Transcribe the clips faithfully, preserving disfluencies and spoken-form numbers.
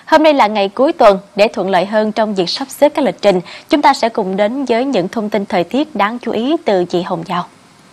Hôm nay là ngày cuối tuần, để thuận lợi hơn trong việc sắp xếp các lịch trình, chúng ta sẽ cùng đến với những thông tin thời tiết đáng chú ý từ chị Hồng Giao.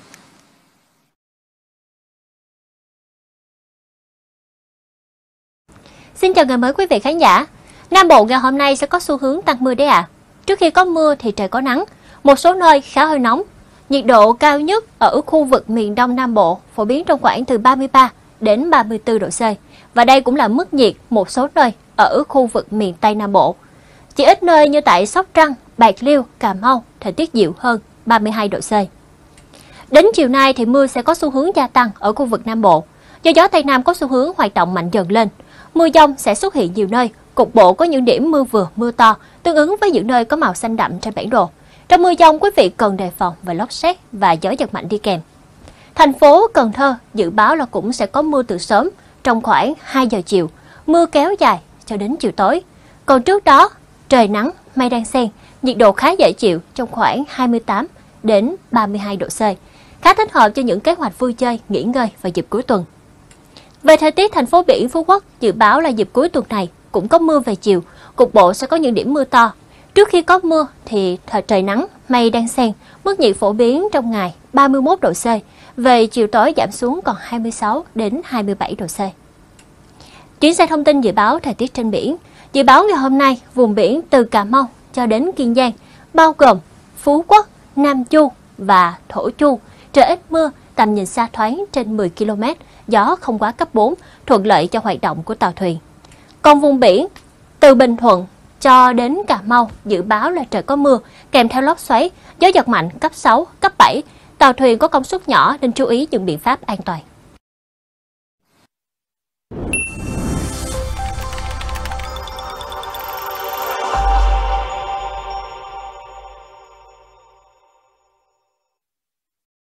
Xin chào ngày mới quý vị khán giả. Nam Bộ ngày hôm nay sẽ có xu hướng tăng mưa đấy ạ. À. Trước khi có mưa thì trời có nắng, một số nơi khá hơi nóng. Nhiệt độ cao nhất ở khu vực miền Đông Nam Bộ phổ biến trong khoảng từ ba mươi ba đến ba mươi tư độ C. Và đây cũng là mức nhiệt một số nơi ở khu vực miền Tây Nam Bộ. Chỉ ít nơi như tại Sóc Trăng, Bạc Liêu, Cà Mau thời tiết dịu hơn ba mươi hai độ C. Đến chiều nay thì mưa sẽ có xu hướng gia tăng ở khu vực Nam Bộ. Do gió Tây Nam có xu hướng hoạt động mạnh dần lên, mưa dông sẽ xuất hiện nhiều nơi, cục bộ có những điểm mưa vừa, mưa to, tương ứng với những nơi có màu xanh đậm trên bản đồ. Trong mưa dông, quý vị cần đề phòng về lốc sét và gió giật mạnh đi kèm. Thành phố Cần Thơ dự báo là cũng sẽ có mưa từ sớm trong khoảng hai giờ chiều, mưa kéo dài cho đến chiều tối. Còn trước đó, trời nắng, mây đan xen, nhiệt độ khá dễ chịu trong khoảng hai mươi tám đến ba mươi hai độ C, khá thích hợp cho những kế hoạch vui chơi, nghỉ ngơi vào dịp cuối tuần. Về thời tiết, thành phố biển Phú Quốc dự báo là dịp cuối tuần này cũng có mưa về chiều, cục bộ sẽ có những điểm mưa to. Trước khi có mưa thì trời nắng, mây đan xen, mức nhiệt phổ biến trong ngày ba mươi mốt độ C, về chiều tối giảm xuống còn hai mươi sáu đến hai mươi bảy độ C. Chuyển sang thông tin dự báo thời tiết trên biển. Dự báo ngày hôm nay, vùng biển từ Cà Mau cho đến Kiên Giang, bao gồm Phú Quốc, Nam Chu và Thổ Chu, trời ít mưa, tầm nhìn xa thoáng trên mười ki lô mét, gió không quá cấp bốn, thuận lợi cho hoạt động của tàu thuyền. Còn vùng biển từ Bình Thuận cho đến Cà Mau dự báo là trời có mưa, kèm theo lốc xoáy, gió giật mạnh cấp sáu, cấp bảy. Tàu thuyền có công suất nhỏ nên chú ý những biện pháp an toàn.